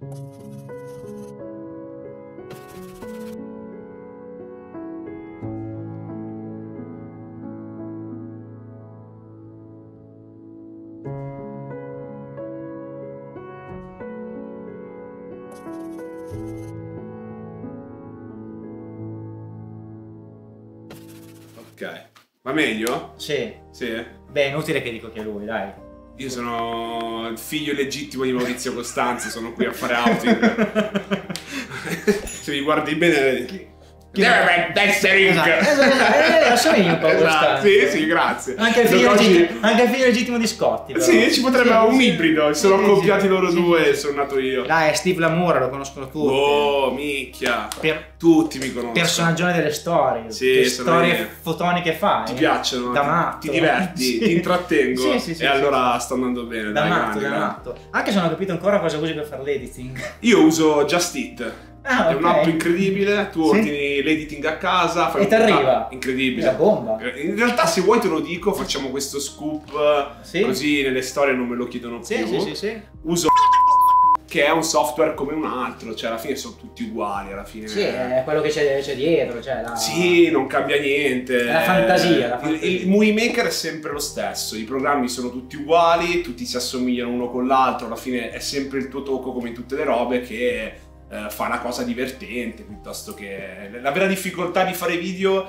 Ok, va meglio? Sì. Sì? Beh, è inutile che dico che è lui, dai. Io sono il figlio legittimo di Maurizio Costanzi, sono qui a fare outing. Se mi guardi bene... Deve essere assomigli un po' a Costanzi. Sì, grazie. Anche il figlio legittimo di Scotti. Però. Sì, ci potrebbe essere un ibrido. Sono accoppiati loro due e sono nato io. Dai, è Steve Lamour, lo conoscono tutti. Oh, minchia. Tutti mi conoscono. Personaggione delle storie. Sì, che storie fotoniche fai. Ti piacciono? Da matto. Ti diverti, sì. ti intrattengo. Sì, e allora sta andando bene. Da dai, matto, grande. da matto. Anche se non ho capito ancora cosa usi per fare l'editing. Io uso Just Eat. Ah, è un'app incredibile, tu ordini l'editing a casa, fai e ti arriva. Incredibile. È la bomba. In realtà se vuoi te lo dico, facciamo questo scoop, così nelle storie non me lo chiedono più. Sì. Uso che è un software come un altro, cioè alla fine sono tutti uguali, alla fine. Sì, è quello che c'è dietro, cioè la... Sì, non cambia niente. È la fantasia. Il Movie Maker è sempre lo stesso, i programmi sono tutti uguali, tutti si assomigliano uno con l'altro, alla fine è sempre il tuo tocco come in tutte le robe che fa una cosa divertente piuttosto che... La vera difficoltà di fare video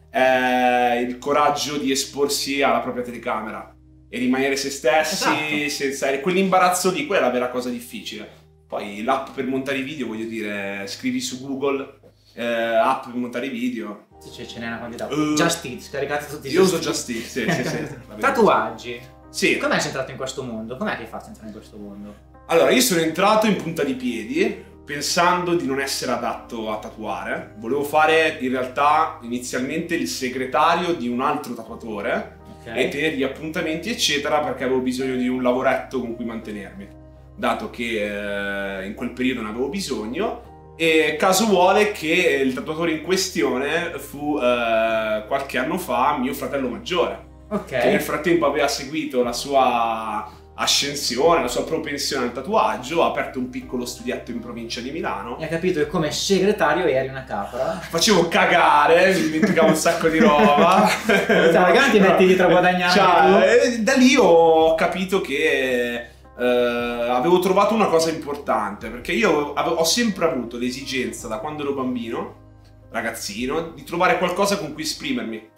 è il coraggio di esporsi alla propria telecamera e rimanere se stessi, esatto. Senza quell'imbarazzo lì, quella è la vera cosa difficile. Poi l'app per montare i video, voglio dire, scrivi su Google app per montare i video. Sì, ce n'è una quantità. Just Eat, scaricate tutti i Io uso Just Eat, sì. Tatuaggi. Sì. Com'è che sei entrato in questo mondo? Com'è che hai fatto entrare in questo mondo? Allora, io sono entrato in punta di piedi pensando di non essere adatto a tatuare. Volevo fare in realtà inizialmente il segretario di un altro tatuatore e tenere gli appuntamenti eccetera, perché avevo bisogno di un lavoretto con cui mantenermi, dato che in quel periodo ne avevo bisogno. E caso vuole che il tatuatore in questione fu qualche anno fa mio fratello maggiore, che nel frattempo aveva seguito la sua ascensione, la sua propensione al tatuaggio, ha aperto un piccolo studietto in provincia di Milano. E ha capito che come segretario eri una capra. Facevo cagare, mi dimenticavo un sacco di roba. Magari ti metti dietro a guadagnare. Da lì ho capito che avevo trovato una cosa importante, perché io ho sempre avuto l'esigenza, da quando ero bambino, ragazzino, di trovare qualcosa con cui esprimermi.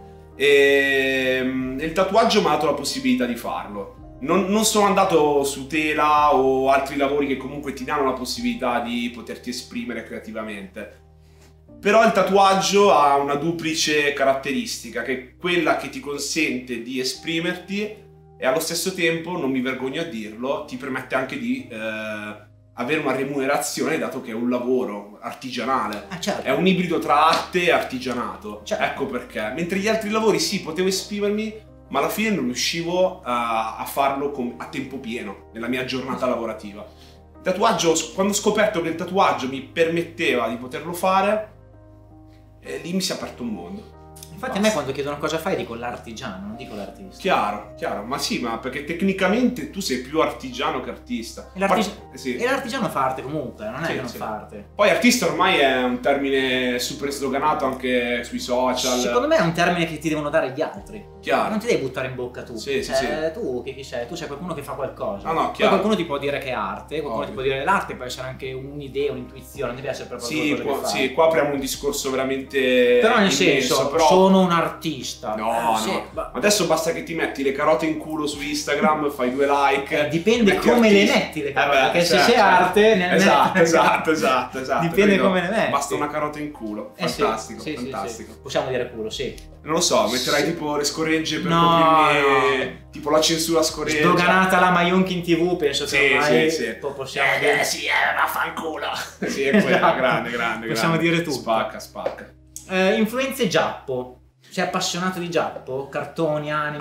E il tatuaggio mi ha dato la possibilità di farlo. Non sono andato su tela o altri lavori che comunque ti danno la possibilità di poterti esprimere creativamente. Però il tatuaggio ha una duplice caratteristica, che è quella che ti consente di esprimerti e allo stesso tempo, non mi vergogno a dirlo, ti permette anche di avere una remunerazione, dato che è un lavoro artigianale. Certo. È un ibrido tra arte e artigianato. Certo. Ecco perché. Mentre gli altri lavori sì, potevo esprimermi, ma alla fine non riuscivo a farlo a tempo pieno nella mia giornata lavorativa. Il tatuaggio, quando ho scoperto che il tatuaggio mi permetteva di poterlo fare, lì mi si è aperto un mondo. Infatti a me quando chiedono cosa fai dico l'artigiano, non dico l'artista. Chiaro, ma sì, ma perché tecnicamente tu sei più artigiano che artista. E l'artigiano fa arte comunque, non è che non fa arte. Poi artista ormai è un termine super sdoganato anche sui social. Secondo me è un termine che ti devono dare gli altri. Chiaro. Non ti devi buttare in bocca tu. Sì. Tu chi sei? Tu sei qualcuno che fa qualcosa. No, poi qualcuno ti può dire che è arte, qualcuno ti può dire che l'arte può essere anche un'idea, un'intuizione, non deve essere proprio qualcosa che fai. Sì, qua apriamo un discorso veramente però nel senso, sono un artista. No. Adesso basta che ti metti le carote in culo su Instagram, fai 2 like. Dipende come le metti le carote, perché se sei arte... Esatto. Dipende come le metti. Basta una carota in culo. Fantastico. Sì. Possiamo dire culo, sì. Non lo so, metterai tipo le scoregge per coprirmi, tipo la censura scoreggia. Sdoganata la Maionchi in TV, penso che ormai possiamo dire... vaffanculo. Sì, è quella, grande. Possiamo dire tutto. Spacca. Influenze giappo. Sei appassionato di giappo? Cartoni, anime,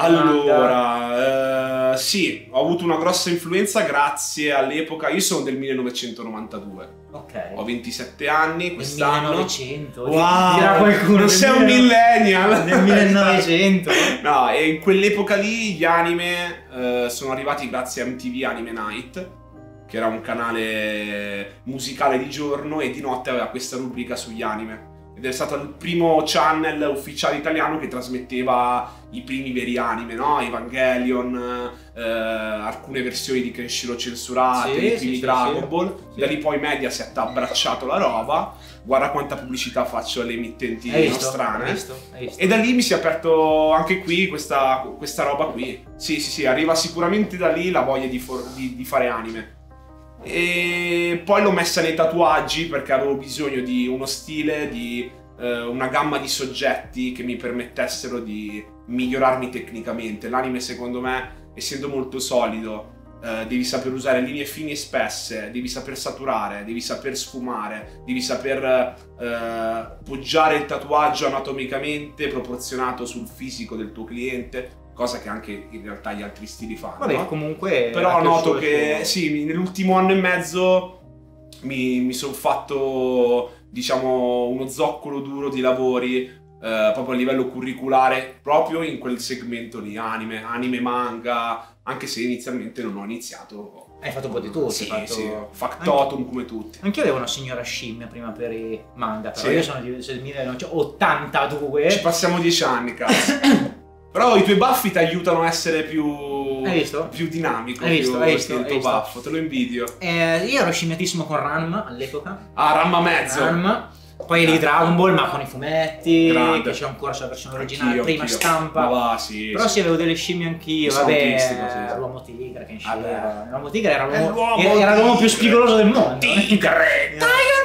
allora, sì, ho avuto una grossa influenza grazie all'epoca. Io sono del 1992. Ok. Ho 27 anni quest'anno. 1900. Wow, dirà qualcuno. Non sei un millennial. Nel 1900. No, e in quell'epoca lì gli anime sono arrivati grazie a MTV Anime Night, che che era un canale musicale di giorno, e di notte aveva questa rubrica sugli anime. Ed è stato il primo channel ufficiale italiano che trasmetteva i primi veri anime, no? Evangelion, alcune versioni di Kenshiro censurate, i primi Dragon Ball. Da lì poi Mediaset ha abbracciato la roba. Guarda quanta pubblicità faccio alle emittenti nostrane. Hai visto. E da lì mi si è aperto anche qui questa roba qui. Sì, arriva sicuramente da lì la voglia di fare anime. E poi l'ho messa nei tatuaggi perché avevo bisogno di uno stile, di una gamma di soggetti che mi permettessero di migliorarmi tecnicamente. L'anime, secondo me, essendo molto solido, devi saper usare linee fini e spesse, devi saper saturare, devi saper sfumare, devi saper poggiare il tatuaggio anatomicamente proporzionato sul fisico del tuo cliente, cosa che anche in realtà gli altri stili fanno. Vabbè, comunque... Però noto che sì, nell'ultimo anno e mezzo mi sono fatto, diciamo, uno zoccolo duro di lavori proprio a livello curriculare, proprio in quel segmento lì, anime, manga, anche se inizialmente non ho iniziato. Hai fatto un po' di tutto. Sì, factotum come tutti. Anch'io avevo una signora scimmia prima per i manga, però io sono del 1982. Ci passiamo 10 anni, cazzo. Però i tuoi baffi ti aiutano a essere più dinamico. Hai visto? Il tuo baffo, te lo invidio. Io ero scimmiatissimo con Ranma all'epoca. Ah, Ranma mezzo. Ranma. Poi di Dragon Ball, ma con i fumetti. Grande. Che c'è ancora la versione originale, prima stampa. Ma sì. Però sì, avevo delle scimmie anch'io. Vabbè, l'uomo tigre che usciva. L'uomo tigre era l'uomo più spigoloso del mondo. Tigre!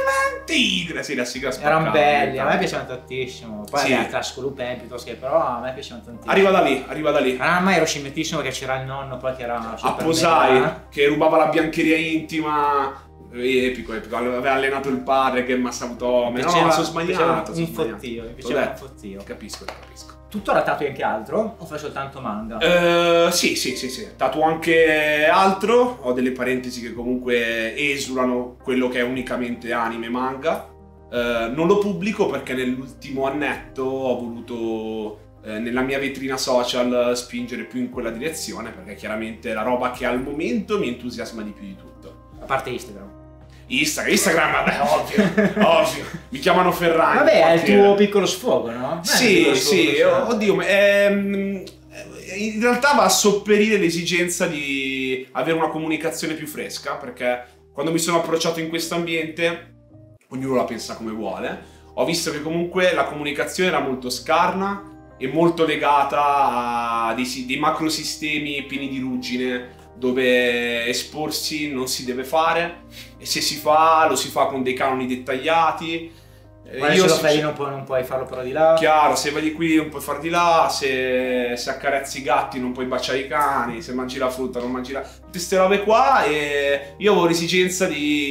Tigre! Sì, la sigla spaccata. Erano belli, a me piacevano tantissimo. Poi era Classico Lupin piuttosto che, però a me piacevano tantissimo. Arriva da lì. Ranma ero scimmiatissimo perché c'era il nonno poi che era Apposai, che rubava la biancheria intima. Epico. Aveva allenato il padre che è Masautome. No, sono sbagliato. Mi piaceva un fottio. Capisco. Tuttora tatui anche altro o fai soltanto manga? Sì. Tatuo anche altro. Ho delle parentesi che comunque esulano quello che è unicamente anime manga. Non lo pubblico perché nell'ultimo annetto ho voluto nella mia vetrina social spingere più in quella direzione, perché chiaramente è la roba che al momento mi entusiasma di più di tutto. A parte Instagram. Instagram, vabbè, ovvio. Mi chiamano Ferragni. Vabbè, è il tuo piccolo sfogo, no? Sì, oddio, in realtà va a sopperire l'esigenza di avere una comunicazione più fresca, perché quando mi sono approcciato in questo ambiente, ognuno la pensa come vuole, ho visto che comunque la comunicazione era molto scarna e molto legata a dei macrosistemi pieni di ruggine, dove esporsi non si deve fare, e se si fa lo si fa con dei canoni dettagliati. Ma se lo fai non puoi farlo però di là. Chiaro, se vai di qui non puoi far di là, se accarezzi i gatti non puoi baciare i cani, se mangi la frutta non mangi tutte queste robe qua. E io avevo l'esigenza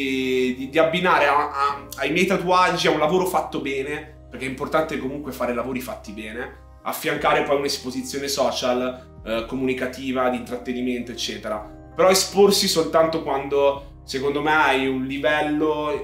di abbinare ai miei tatuaggi a un lavoro fatto bene, perché è importante comunque fare lavori fatti bene, affiancare poi un'esposizione social, comunicativa, di intrattenimento, eccetera. Però esporsi soltanto quando, secondo me, hai un livello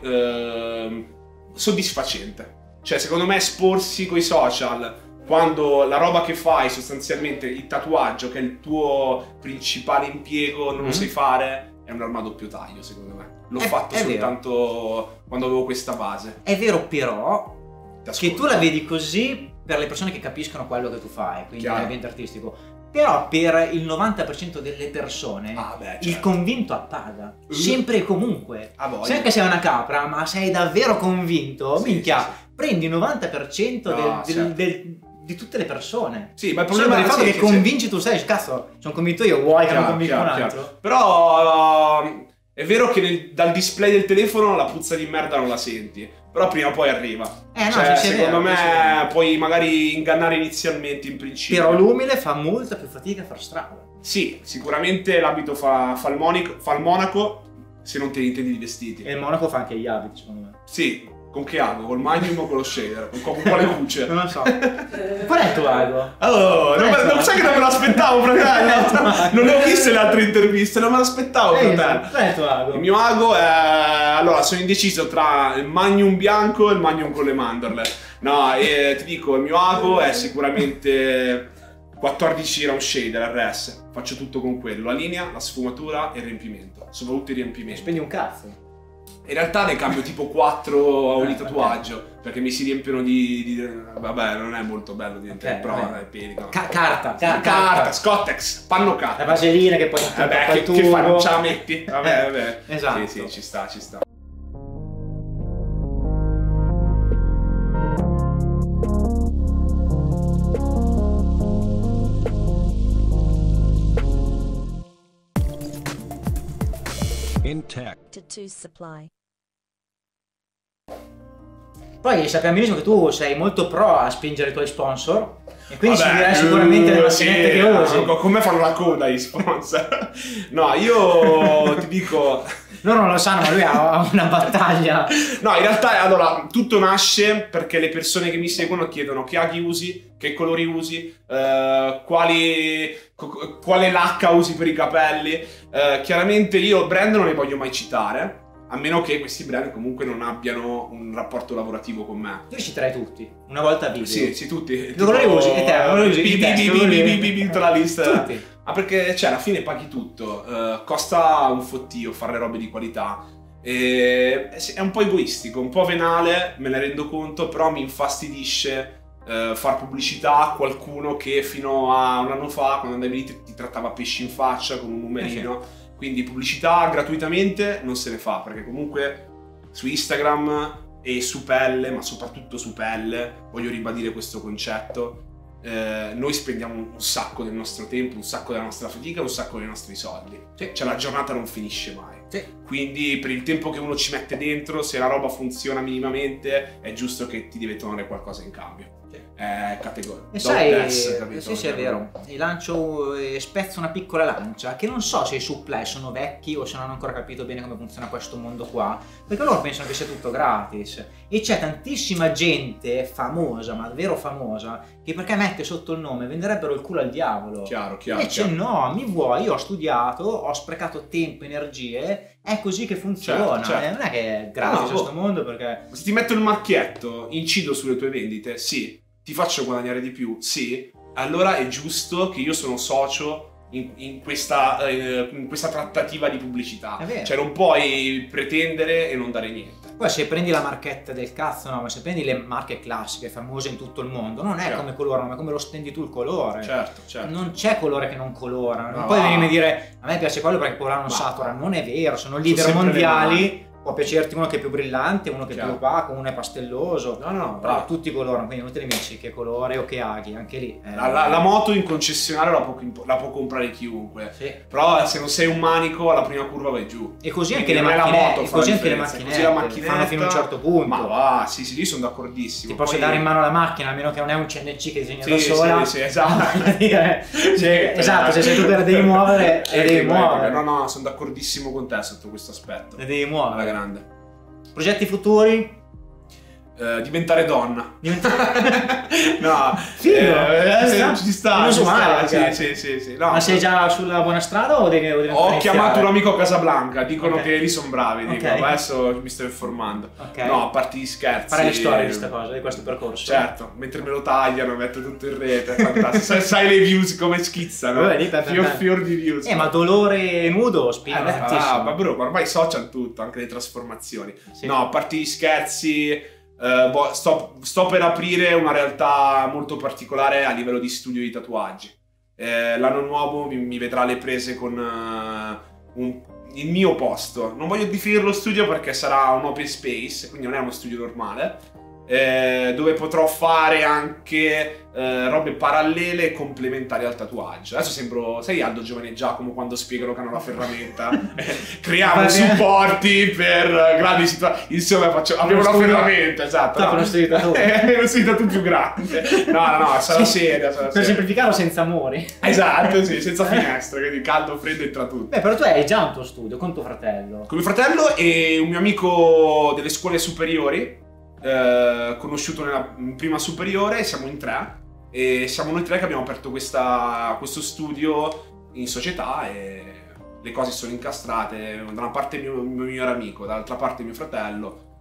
soddisfacente. Cioè, secondo me, esporsi coi social quando la roba che fai, sostanzialmente il tatuaggio, che è il tuo principale impiego, non lo sai fare, è un'arma a doppio taglio, secondo me. L'ho fatto soltanto quando avevo questa base. È vero, però, che tu la vedi così per le persone che capiscono quello che tu fai, quindi l'ambiente artistico. Però per il 90% delle persone il convinto appaga, sempre e comunque. Se anche sei una capra, ma sei davvero convinto, prendi il 90% di tutte le persone. Sì, ma il problema è il fatto che convinci tu stesso. Cazzo, sono convinto io, vuoi che non convinca un altro? Però è vero che dal display del telefono la puzza di merda non la senti. Però prima o poi arriva. Secondo me puoi magari ingannare inizialmente in principio. Però l'umile fa molta più fatica a far strada. Sì, sicuramente l'abito fa il monaco, se non te ne intendi di vestiti. E il monaco fa anche gli abiti, secondo me. Sì, con che ago? Col magnum o con lo shader? Con quale luce? Non lo so. Qual è il tuo ago? Non sai che non me l'aspettavo, fratello. Non le ho viste le altre interviste, non me l'aspettavo, fratello. Qual è il tuo ago? Il mio ago è... Allora, sono indeciso tra il magnum bianco e il magnum con le mandorle. No, ti dico, il mio ago è sicuramente 14 round shader RS. Faccio tutto con quello, la linea, la sfumatura e il riempimento. soprattutto i riempimenti. Spendi un cazzo. In realtà ne cambio tipo 4 a ogni tatuaggio, perché mi si riempiono vabbè, non è molto bello diventare, però è pelico. Carta, Scottex, panno carta. La vaselina che poi vabbè, che fai, non ce la metti? Vabbè. Esatto. Sì, ci sta. Tattoo Supply. Poi sappiamo benissimo che tu sei molto pro a spingere i tuoi sponsor e quindi ci dirai sicuramente le macchinette che usi. Come fanno la coda gli sponsor? No, io ti dico... Loro non lo sanno, ma lui ha una battaglia. No, in realtà allora tutto nasce perché le persone che mi seguono chiedono che aghi usi, che colori usi, quale lacca usi per i capelli. Chiaramente io brand non ne voglio mai citare, a meno che questi brand comunque non abbiano un rapporto lavorativo con me. Io li citerei tutti, una volta a video. Sì, tutti. Che colori usi? E te, colori usi? Tutta la lista. Tutti. Perché alla fine paghi tutto, costa un fottio fare le robe di qualità. È un po' egoistico, un po' venale, me ne rendo conto, però mi infastidisce far pubblicità a qualcuno che fino a un anno fa, quando andavi lì, ti trattava pesci in faccia con un numerino. Quindi pubblicità gratuitamente non se ne fa, perché comunque su Instagram e su pelle, ma soprattutto su pelle, voglio ribadire questo concetto, noi spendiamo un sacco del nostro tempo, un sacco della nostra fatica, un sacco dei nostri soldi. Sì. Cioè la giornata non finisce mai. Sì. Quindi per il tempo che uno ci mette dentro, se la roba funziona minimamente, è giusto che ti deve tornare qualcosa in cambio. È categorico. E sai, sì, è vero. E lancio e spezzo una piccola lancia che non so se i supply sono vecchi o se non hanno ancora capito bene come funziona questo mondo qua, perché loro pensano che sia tutto gratis e c'è tantissima gente famosa, ma davvero famosa, che perché mette sotto il nome venderebbero il culo al diavolo. Chiaro. Invece no, mi vuoi, io ho studiato, ho sprecato tempo, energie, è così che funziona. Certo. Non è che è gratis questo mondo, perché se ti metto il marchietto, incido sulle tue vendite, sì. Ti faccio guadagnare di più, sì, allora è giusto che io sono socio in questa trattativa di pubblicità. Cioè non puoi pretendere e non dare niente. Poi se prendi la marchetta del cazzo, no, ma se prendi le marche classiche, famose in tutto il mondo, non è come colorano, ma come lo stendi tu il colore. Certo. Non c'è colore che non colora. Non puoi venirmi a dire, a me piace quello perché quello non satura. Non è vero, sono leader mondiali. Può piacerti uno che è più brillante, uno che è più opaco, uno è pastelloso. No, però tutti colorano, quindi non te ne dici che colore o che aghi, anche lì. La moto in concessionario la può comprare chiunque. Sì. Però se non sei un manico, alla prima curva vai giù. E così anche le macchine, così anche le macchinette fanno fino a un certo punto. Ma va, sì, lì sono d'accordissimo. Ti posso dare in mano la macchina, a meno che non è un CNC che disegna da sola. Sì, esatto. Esatto, se sei tu che la devi muovere, devi muovere. No, sono d'accordissimo con te sotto questo aspetto. Le devi muovere. Progetti futuri? Diventare donna. No, ci sta. Sì. No, ma sei già sulla buona strada o devi ho chiamato un amico a Casablanca, dicono che lì sono bravi, dico, adesso mi sto informando. No, a parte gli scherzi. Fare le storie di questa cosa, di questo percorso. Certo, mentre me lo tagliano, metto tutto in rete, fantastico. Sai le views come schizzano? Fior di views. Ma dolore nudo spingono tantissimo. Ma bro, ormai i social tutto, anche le trasformazioni. No, a parte gli scherzi, sto per aprire una realtà molto particolare a livello di studio di tatuaggi. L'anno nuovo mi vedrà alle prese con il mio posto. Non voglio definire lo studio perché sarà un open space, quindi non è uno studio normale, dove potrò fare anche robe parallele e complementari al tatuaggio. Adesso sembro, sai Aldo Giovanni e Giacomo quando spiegano che hanno la ferramenta? Creiamo supporti per grandi situazioni. Insomma, abbiamo una ferramenta, esatto. Uno studio di tatuaggio. È uno studio più grande. No, sarà seria. Per semplificarlo, senza muri. Esatto, sì, senza finestre, quindi caldo, freddo, entra tutto. Però tu hai già un tuo studio con tuo fratello. Con mio fratello e un mio amico delle scuole superiori, conosciuto in prima superiore, siamo in 3 e siamo noi 3 che abbiamo aperto questo studio in società e le cose sono incastrate, da una parte il mio migliore amico, dall'altra parte mio fratello,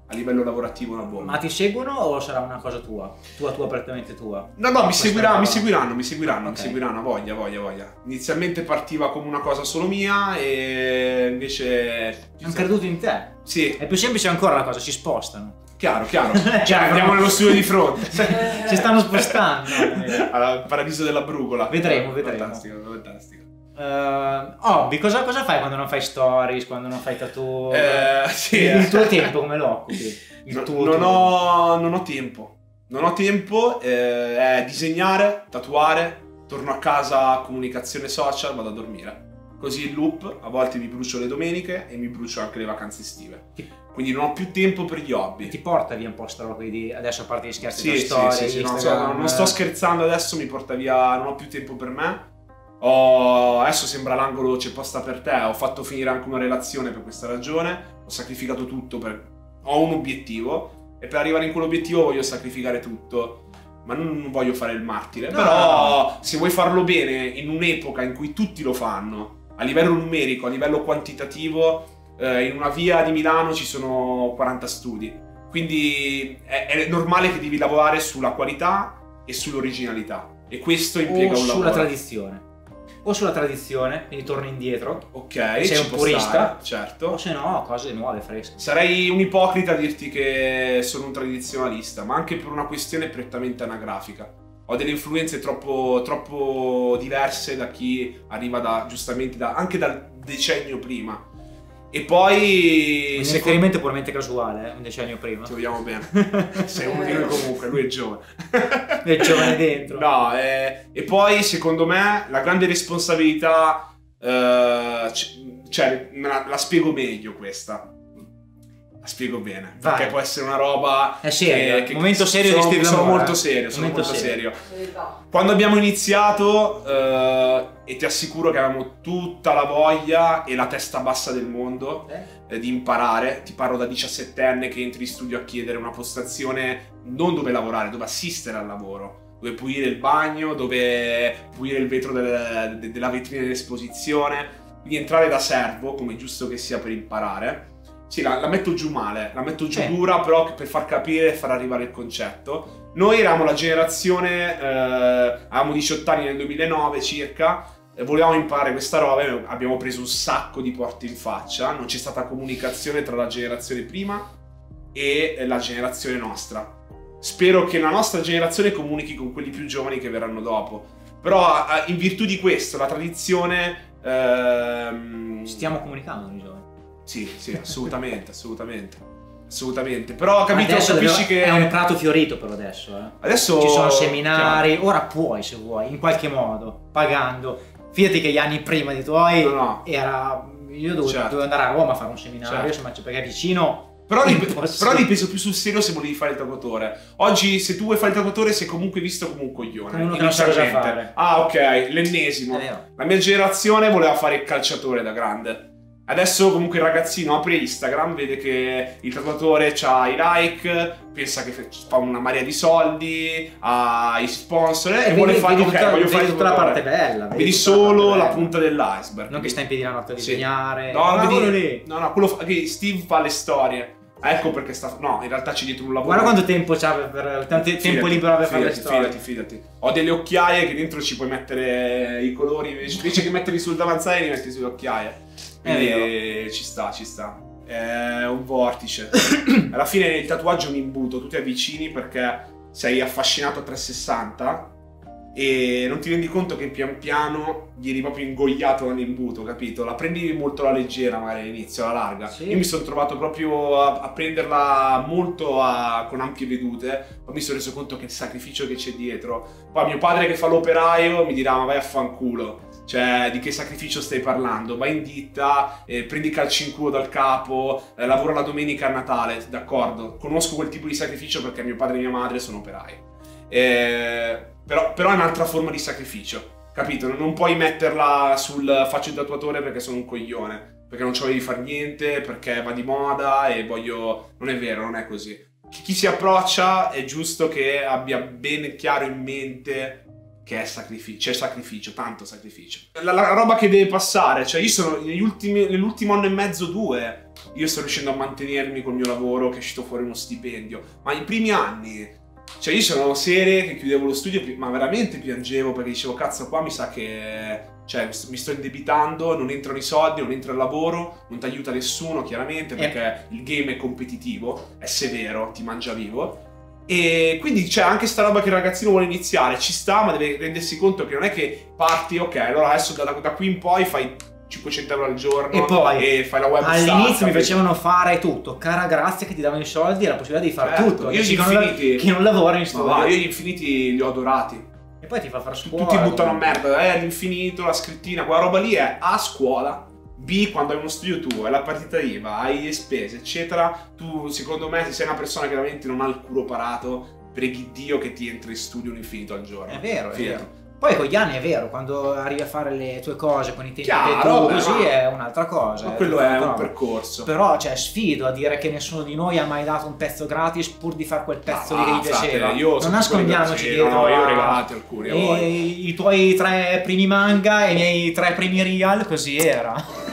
a livello lavorativo una bomba. Ma ti seguono o sarà una cosa tua? Tua, prettamente tua? No, mi seguiranno, a voglia. Inizialmente partiva come una cosa solo mia e invece... Hanno creduto in te? Sì. È più semplice ancora la cosa, si spostano. Chiaro. Cioè, andiamo nello studio di fronte. Si stanno spostando. Al paradiso della brugola. Vedremo. Fantastico. Hobby, cosa fai quando non fai stories, quando non fai tattoo? Sì, il tuo tempo come lo occupi? Non ho tempo. Non ho tempo, è disegnare, tatuare, torno a casa, comunicazione social, vado a dormire. Così il loop, a volte mi brucio le domeniche e mi brucio anche le vacanze estive. Quindi non ho più tempo per gli hobby. Ti porta via un po' sta roba di adesso, a parte gli scherzi sì, storie, sì, non sto scherzando, adesso mi porta via, non ho più tempo per me. Adesso sembra l'angolo c'è posta per te, ho fatto finire anche una relazione per questa ragione, ho sacrificato tutto, ho un obiettivo e per arrivare in quell'obiettivo voglio sacrificare tutto, ma non voglio fare il martire. No. Però se vuoi farlo bene in un'epoca in cui tutti lo fanno, a livello numerico, a livello quantitativo, in una via di Milano ci sono 40 studi, quindi è normale che devi lavorare sulla qualità e sull'originalità, e questo impiega un lavoro. Sulla tradizione, quindi torni indietro. Ok, sei un purista, certo. O se no, cose nuove, fresche. Sarei un ipocrita a dirti che sono un tradizionalista, ma anche per una questione prettamente anagrafica. Ho delle influenze troppo diverse da chi arriva giustamente anche dal decennio prima. E poi... Un riferimento puramente casuale, un decennio prima. Ti vogliamo bene. Sei uno di noi comunque, lui è giovane. È giovane dentro. No, e poi secondo me la grande responsabilità... cioè, la spiego meglio questa. La spiego bene. Vai. Perché può essere una roba... È serio, momento serio di Steve Sono Lamore, molto serio. Quando abbiamo iniziato, e ti assicuro che avevamo tutta la voglia e la testa bassa del mondo di imparare. Ti parlo da 17enne che entri in studio a chiedere una postazione non dove lavorare, dove assistere al lavoro, dove pulire il bagno, dove pulire il vetro della vetrina dell'esposizione, quindi entrare da servo, come è giusto che sia per imparare. Sì, la metto giù male, la metto giù dura, però per far capire e far arrivare il concetto. Noi eravamo la generazione, avevamo 18 anni nel 2009 circa, volevamo imparare questa roba, abbiamo preso un sacco di porte in faccia, non c'è stata comunicazione tra la generazione prima e la generazione nostra. Spero che la nostra generazione comunichi con quelli più giovani che verranno dopo, però in virtù di questo, la tradizione... Stiamo comunicando con i giovani. Sì, assolutamente. Però capito, capisci che è un prato fiorito per adesso. Adesso ci sono seminari, chiaro. Ora puoi, se vuoi, in qualche modo, pagando. Fidati che gli anni prima di tuoi era... Io dovevo andare a Roma a fare un seminario, insomma, perché è vicino. Però ripeso più sul serio se volevi fare il tatuatore. Oggi, se tu vuoi fare il tatuatore, sei comunque visto come un coglione. Come uno che non sa cosa fare. Ah, ok, l'ennesimo. La mia generazione voleva fare il calciatore da grande. Adesso comunque il ragazzino apre Instagram, vede che il tatuatore ha i like, pensa che fa una marea di soldi, ha i sponsor e vuole fare voglio fare tutta la parte bella. Vedi solo la punta dell'iceberg. Non che sta in piedi la notte a disegnare. No, quello Steve fa le storie. Ecco perché in realtà c'è dietro un lavoro. Guarda quanto tempo c'ha per tempo libero per fare le storie. Fidati. Ho delle occhiaie che dentro ci puoi mettere i colori, invece che metterli sul davanzale li metti sulle occhiaie. Quindi ci sta. È un vortice. Alla fine il tatuaggio è un imbuto, tu ti avvicini perché sei affascinato a 360 e non ti rendi conto che pian piano vieni proprio ingoiato dall'imbuto, capito? La prendi molto alla leggera magari all'inizio, alla larga. Sì. Io mi sono trovato proprio a prenderla molto con ampie vedute, poi mi sono reso conto che il sacrificio che c'è dietro. Poi mio padre che fa l'operaio mi dirà ma vai a fanculo. Cioè, di che sacrificio stai parlando? Vai in ditta, prendi calci in culo dal capo, lavora la domenica a Natale, d'accordo? Conosco quel tipo di sacrificio perché mio padre e mia madre sono operai. Però è un'altra forma di sacrificio, capito? Non puoi metterla sul faccio il tatuatore perché sono un coglione, perché non ci voglio di far niente, perché va di moda e voglio... Non è vero, non è così. Chi si approccia è giusto che abbia ben chiaro in mente che è sacrificio, c'è sacrificio, tanto sacrificio. La roba che deve passare, cioè io sono nell'ultimo anno e mezzo, 2, io sto riuscendo a mantenermi col mio lavoro, che è uscito fuori uno stipendio, ma i primi anni, cioè io sono sere che chiudevo lo studio, ma veramente piangevo perché dicevo cazzo qua mi sa che... Cioè, mi sto indebitando, non entrano i soldi, non entra il lavoro, non ti aiuta nessuno, chiaramente, perché il game è competitivo, è severo, ti mangia vivo. E quindi c'è anche sta roba che il ragazzino vuole iniziare, ci sta, ma deve rendersi conto che non è che parti, ok, allora adesso da qui in poi fai 500 euro al giorno e poi e fai la web all'inizio mi facevano fare tutto, cara grazia che ti davano i soldi e la possibilità di fare tutto. Io gli infiniti che non lavora in studio. No, io gli infiniti li ho adorati. E poi ti fa fare scuola. Tutti buttano a merda, l'infinito, la scrittina, quella roba lì è A, scuola, B, quando hai uno studio tuo, è la partita IVA, hai le spese, eccetera. Tu, secondo me, se sei una persona che veramente non ha il culo parato, preghi Dio che ti entri in studio un infinito al giorno. È vero, è vero. Poi con gli anni è vero, quando arrivi a fare le tue cose con i tempi che tu così è un'altra cosa. Ma quello è un percorso. Però cioè sfido a dire che nessuno di noi ha mai dato un pezzo gratis pur di fare quel pezzo lì che gli piaceva. Non nascondiamoci dietro. No, io ho regalati alcuni. I tuoi 3 primi manga e i miei 3 primi real, così era.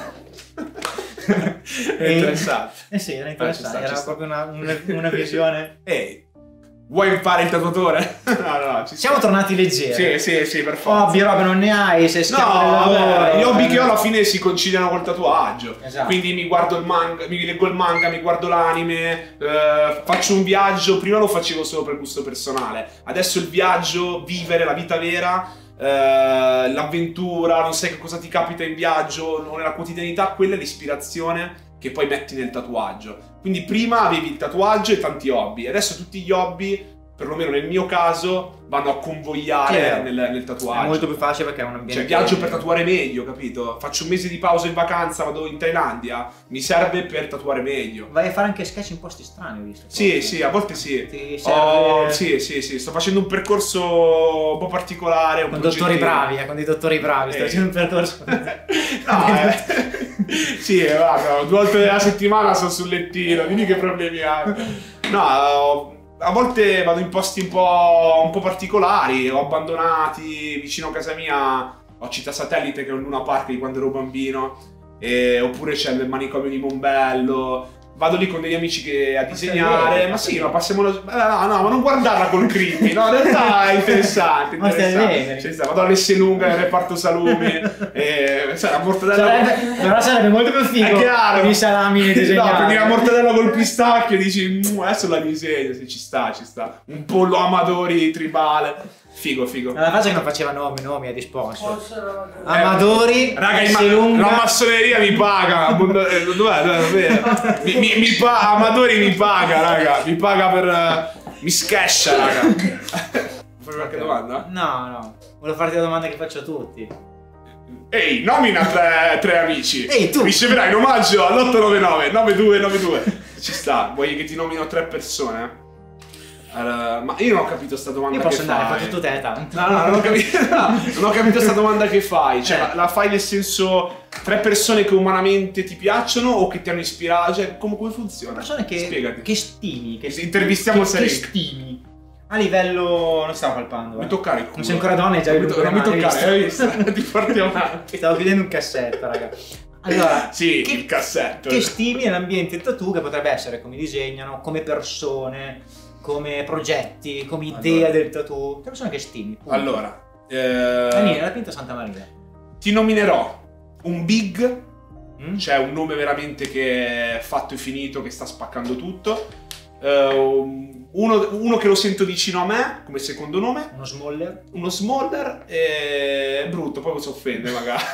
È interessante. Sì, era interessante. Era proprio una visione. Ehi. Vuoi fare il tatuatore? No, siamo tornati leggeri. Sì, per forza. Hobby, roba non ne hai, sei schiavo del lavoro. Gli hobby che ho alla fine si conciliano col tatuaggio. Esatto. Quindi mi guardo il manga, mi leggo il manga, mi guardo l'anime, faccio un viaggio. Prima lo facevo solo per gusto personale. Adesso il viaggio, vivere la vita vera, l'avventura, non sai che cosa ti capita in viaggio, o nella quotidianità, quella è l'ispirazione che poi metti nel tatuaggio. Quindi prima avevi il tatuaggio e tanti hobby, adesso tutti gli hobby, perlomeno nel mio caso, vanno a convogliare nel tatuaggio. È molto più facile perché è un ambiente... Cioè viaggio per tatuare meglio, capito? Faccio un mese di pausa in vacanza, vado in Thailandia, mi serve per tatuare meglio. Vai a fare anche sketch in posti strani, ho visto? Sì, a volte sì. Ti serve... Sì, sto facendo un percorso un po' particolare. Con dottori bravi, con dei dottori bravi, sto facendo un percorso... Sì, guarda, 2 volte alla settimana sono sul lettino, dimmi che problemi hai. No, a volte vado in posti un po' particolari, ho abbandonati, vicino a casa mia ho Città Satellite che è un Luna Park di quando ero bambino, oppure c'è il manicomio di Mombello. Vado lì con degli amici a disegnare, ma sì, ma passiamo no, ma non guardarla col creepy, no, in realtà è interessante. Vado all'Esselunga nel reparto salumi, la mortadella. Però sarebbe molto più figo con i salami disegnati. No, prendi la mortadella col pistacchio e dici, adesso la disegno, sì, ci sta. Un pollo Amadori tribale. Figo. La cosa che non faceva nomi a di sponsor. Amadori, raga, la massoneria mi paga. Dov'è? Amadori mi paga, raga. Mi paga per... mi scascia, raga. Fai qualche domanda? No. Volevo farti la domanda che faccio a tutti. Ehi, nomina 3 amici. Ehi, tu. Riceverai un omaggio all'899 9292. Ci sta. Vuoi che ti nomino 3 persone? Ma io non ho capito sta domanda che fai. Io posso andare, faccio tutto te tanto. No, non ho capito sta domanda che fai. Cioè, la fai nel senso 3 persone che umanamente ti piacciono o che ti hanno ispirato? Cioè, come funziona? Persone che stimi. Intervistiamo che stimi. A livello... non stavo palpando. Mi toccare il culo. Non sei ancora donna e già non mi toccare, hai visto? Ti porti avanti. Stavo chiudendo un cassetto, raga. Allora, sì, il cassetto. Che stimi nell'ambiente tattoo, che potrebbe essere come disegnano, come persone, come progetti, come idea del tattoo. Che persone che stimi. Punto. Allora, la Pinta Santa Maria. Ti nominerò un big, cioè un nome veramente che è fatto e finito, che sta spaccando tutto. Uno che lo sento vicino a me come secondo nome. Uno smaller brutto, poi si offende magari.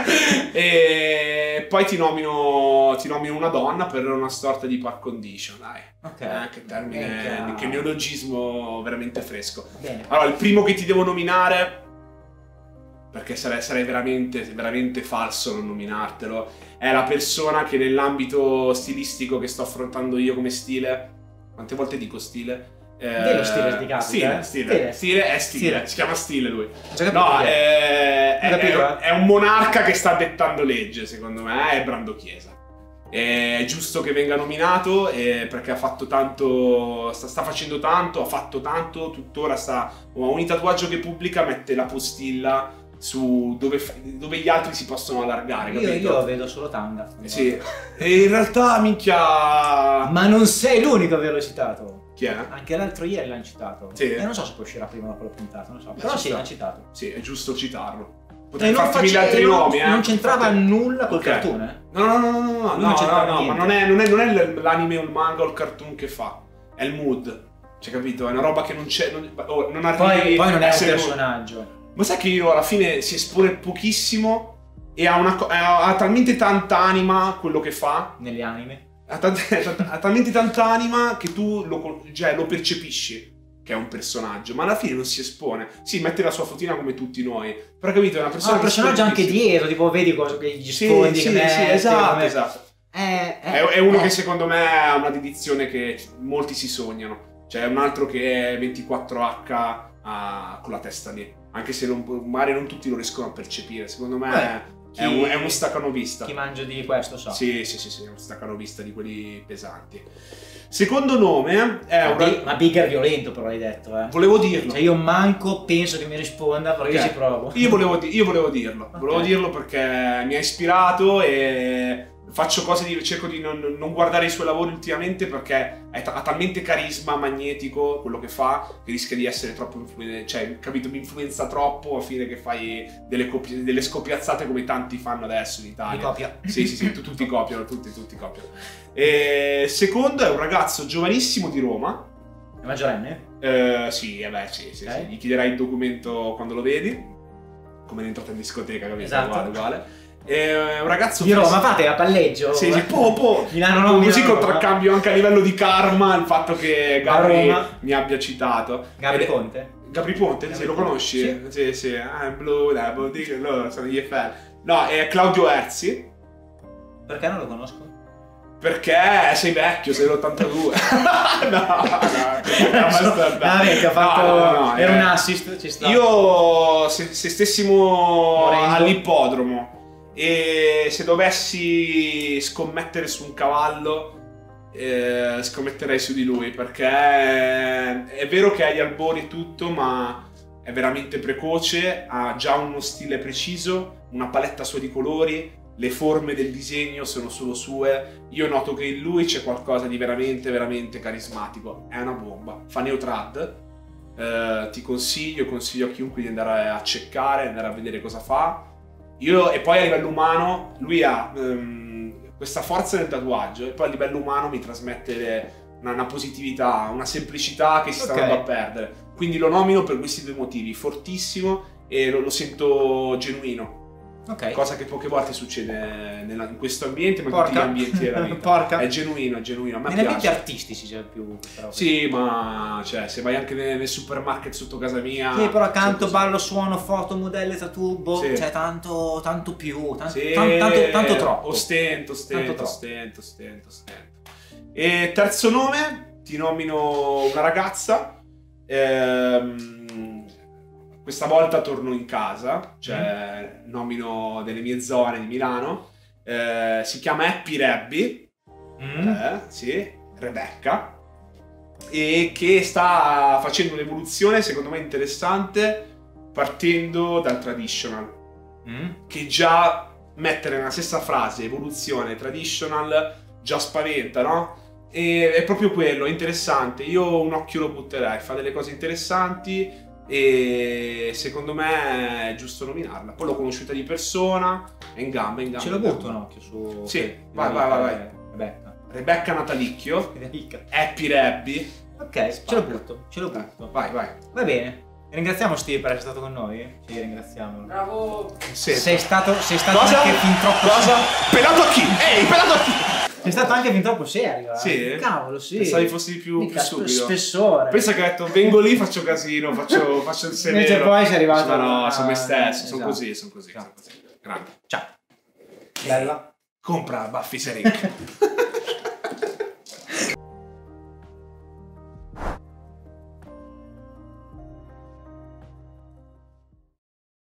E poi ti nomino una donna per una sorta di par condition, dai. Ok. Che termine, che neologismo veramente fresco. Bene. Allora, il primo che ti devo nominare, perché sarei veramente falso non nominartelo, è la persona che nell'ambito stilistico che sto affrontando io come stile. Quante volte dico stile? Dello stile di capita. Stile, si chiama stile lui. No, è un monarca che sta dettando legge, secondo me, è Brando Chiesa. È giusto che venga nominato perché ha fatto tanto, sta facendo tanto, ha fatto tanto, tuttora ogni tatuaggio che pubblica mette la postilla su dove gli altri si possono allargare. Io vedo solo Tanga. Sì. E in realtà, minchia... Ma non sei l'unico a averlo citato. Chi è? Anche l'altro ieri l'hanno citato. Sì. E non so se poi uscirà prima o dopo la puntata, non so. Però sì, l'hanno citato. Sì, è giusto citarlo. Potrei farti mille altri nomi, Non c'entrava nulla col cartone? No, ma non è l'anime o il manga o il cartoon che fa. È il mood. Cioè, capito? È una roba che non c'è. Non arrivi. Poi non è un personaggio. Ma sai che io alla fine si espone pochissimo e ha talmente tanta anima quello che fa. Negli anime. Ha talmente tanta anima che tu lo percepisci che è un personaggio, ma alla fine non si espone. Sì, mette la sua fotina come tutti noi, però capito, è una persona. Un personaggio anche dietro, tipo vedi cosa che gli sfondi. Sì, esatto. È uno che secondo me ha una dedizione che molti si sognano. Cioè, è un altro che è 24H con la testa lì. Anche se magari non tutti lo riescono a percepire. Secondo me è uno staccanovista. Chi mangia di questo so. Sì, è uno staccanovista di quelli pesanti. Secondo nome è ma Bigger violento, però l'hai detto, Volevo dirlo. Cioè io manco penso che mi risponda, però io ci provo. Io volevo dirlo. Okay. Volevo dirlo perché mi ha ispirato e cerco di non guardare i suoi lavori ultimamente perché ha talmente carisma magnetico quello che fa che rischia di essere troppo influente, cioè, capito, mi influenza troppo a fine che fai delle scoppiazzate come tanti fanno adesso in Italia. Mi copia. Sì, tutti copiano, tutti copiano. E secondo è un ragazzo giovanissimo di Roma. È maggiorenne? Sì, sì. Gli chiederai il documento quando lo vedi, come è entrato in discoteca, capito? Esatto. Uguale. È un ragazzo di Roma, fate a palleggio. Sì, Milano così contraccambio anche a livello di karma il fatto che Gabri mi abbia citato. Gabri Ponte? Gabri Ponte, sì, lo conosci? Sì. I'm blue, loro sono gli FL. No, è Claudio Erzi. Perché non lo conosco? Perché sei vecchio, sei l'82. No, era un assist, ci sta. Io se stessimo all'ippodromo e se dovessi scommettere su un cavallo, scommetterei su di lui, perché è vero che ha gli albori e tutto, ma è veramente precoce, ha già uno stile preciso, una paletta sua di colori, le forme del disegno sono solo sue. Io noto che in lui c'è qualcosa di veramente, veramente carismatico. È una bomba. Fa Neotrad. Ti consiglio a chiunque di andare a checkare, andare a vedere cosa fa. E poi a livello umano, lui ha questa forza nel tatuaggio, e poi a livello umano mi trasmette una positività, una semplicità che si sta andando a perdere. Quindi lo nomino per questi due motivi: fortissimo e lo sento genuino. Cosa che poche volte succede in questo ambiente, ma in tutti gli ambienti della vita. È genuino. A me negli ambienti artistici c'è più. Sì, ma cioè, se vai anche nel supermarket sotto casa mia. Sì, però accanto ballo, suono, foto, modelli, tatubo. Sì. C'è tanto più. Tanto troppo. Ostento. E terzo nome, ti nomino una ragazza. Questa volta torno in casa, cioè nomino delle mie zone di Milano. Si chiama Happy Rabby, sì, Rebecca, e che sta facendo un'evoluzione secondo me interessante partendo dal traditional, che già mettere nella stessa frase evoluzione, traditional, già spaventa, no? E è proprio quello, è interessante. Io un occhio lo butterei, fa delle cose interessanti e secondo me è giusto nominarla. Poi l'ho conosciuta di persona, è in gamba. Ce lo butto un occhio su. Sì, vai. Rebecca Natalicchio, Happy Rabby. Ok, ce lo butto. Vai. Va bene. Ringraziamo Steve per essere stato con noi. Ci ringraziamo. Bravo. Sei stato cosa? Anche fin troppo. Cosa? Pelato a chi? Ehi, pelato a chi? Sei stato anche fin troppo serio. Sì? Cavolo, sì. Pensavi fossi più subito. Spessore. Pensa che ho detto, vengo lì, faccio casino, faccio il severo. Invece poi sei arrivato. Ma no, sono me stesso, sono così. Grande. Ciao. Bella. Compra Buffy Seric.